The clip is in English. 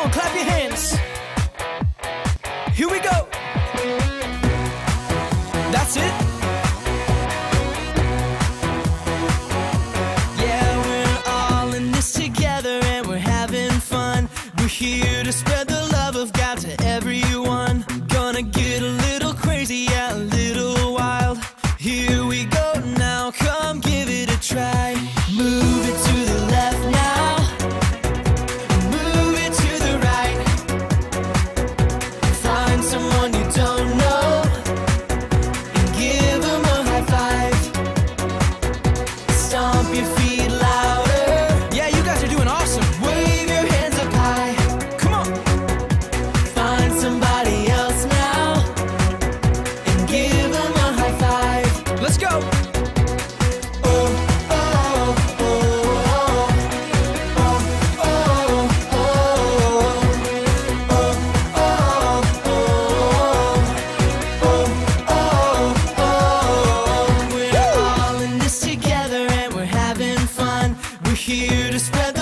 on, clap your hands. Here we go. That's it. Yeah, we're all in this together and we're having fun. We're here to spread the love of God to everyone. Gonna get a little crazy, yeah, a little wild. Here we go now, come give it a try. Move it to the left now. Move it to the right. Find someone you don't know and give them a high five. Stomp your feet louder. Yeah, you guys are doing awesome. Wave your hands up high. Come on. Find somebody else now and give them a high five. Let's go. We're all in this together and we're having fun. We're here to spread